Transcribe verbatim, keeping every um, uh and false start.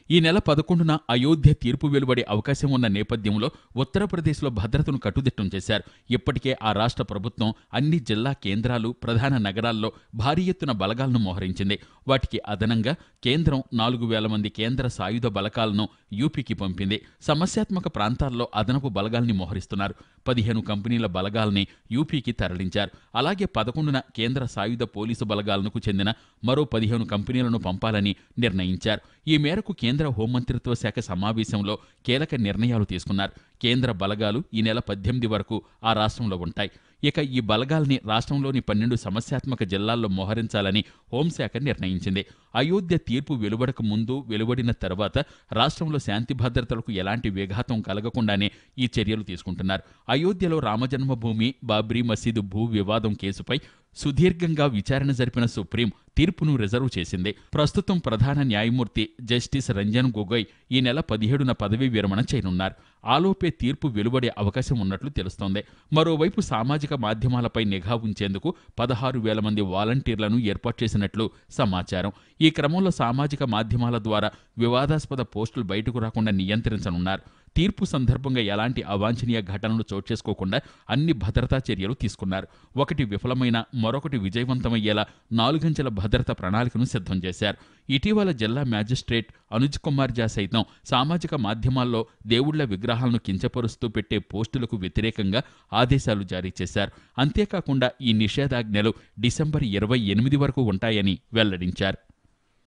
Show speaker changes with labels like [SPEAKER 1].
[SPEAKER 1] ఈ నెల పదకొండున అయోధ్య తీర్పు వెలువడే అవకాశం ఉన్న నేపథ్యంలో ఉత్తరప్రదేశ్లో భద్రతను కట్టుదిట్టం చేశారు. ఇప్పటికే ఆ రాష్ట్ర ప్రభుత్వం అన్ని జిల్లా కేంద్రాలు, ప్రధాన నగరాల్లో భారీ ఎత్తున బలగాలను మోహరించింది. వాటికి అదనంగా కేంద్రం నాలుగు వేల మంది కేంద్ర సాయుధ బలగాలను యూపీకి పంపింది. సమస్యాత్మక ప్రాంతాల్లో అదనపు బలగాల్ని మోహరిస్తున్నారు. పదిహేను కంపెనీల బలగాల్ని యూపీకి తరలించారు. అలాగే పదకొండున కేంద్ర సాయుధ పోలీసు బలగాలకు చెందిన మరో పదిహేను కంపెనీలను పంపాలని నిర్ణయించారు. ఈ మేరకు కేంద్ర హోంమంత్రిత్వ శాఖ సమావేశంలో కీలక నిర్ణయాలు తీసుకున్నారు. కేంద్ర బలగాలు ఈ నెల పద్దెనిమిది వరకు ఆ రాష్ట్రంలో ఉంటాయి. ఇక ఈ బలగాల్ని రాష్ట్రంలోని పన్నెండు సమస్యాత్మక జిల్లాల్లో మోహరించాలని హోంశాఖ నిర్ణయించింది. అయోధ్య తీర్పు వెలువడక ముందు, వెలువడిన తర్వాత రాష్ట్రంలో శాంతి భద్రతలకు ఎలాంటి విఘాతం కలగకుండానే ఈ చర్యలు తీసుకుంటున్నారు. అయోధ్యలో రామజన్మభూమి, బాబ్రీ మసీదు భూ వివాదం కేసుపై సుదీర్ఘంగా విచారణ జరిపిన సుప్రీం తీర్పును రిజర్వ్ చేసింది. ప్రస్తుతం ప్రధాన న్యాయమూర్తి జస్టిస్ రంజన్ గొగోయ్ ఈ నెల పదిహేడున పదవీ విరమణ చేయనున్నారు. ఆలోపే తీర్పు వెలువడే అవకాశం ఉన్నట్లు తెలుస్తోంది. మరోవైపు సామాజిక మాధ్యమాలపై నిఘా ఉంచేందుకు పదహారు వేల మంది వాలంటీర్లను ఏర్పాటు చేసినట్లు సమాచారం. ఈ క్రమంలో సామాజిక మాధ్యమాల ద్వారా వివాదాస్పద పోస్టులు బయటకు రాకుండా నియంత్రించనున్నారు. తీర్పు సందర్భంగా ఎలాంటి అవాంఛనీయ ఘటనలు చోటు చేసుకోకుండా అన్ని భద్రతా చర్యలు తీసుకున్నారు. ఒకటి విఫలమైన మరొకటి విజయవంతమయ్యేలా నాలుగంచెల భద్రతా ప్రణాళికను సిద్ధం చేశారు. ఇటీవల జిల్లా మ్యాజిస్ట్రేట్ అనుజ్ కుమార్ జా సైతం సామాజిక మాధ్యమాల్లో దేవుళ్ల విగ్రహాలను కించపరుస్తూ పెట్టే పోస్టులకు వ్యతిరేకంగా ఆదేశాలు జారీ చేశారు. అంతేకాకుండా ఈ నిషేధాజ్ఞలు డిసెంబర్ ఇరవై ఎనిమిది వరకు ఉంటాయని వెల్లడించారు.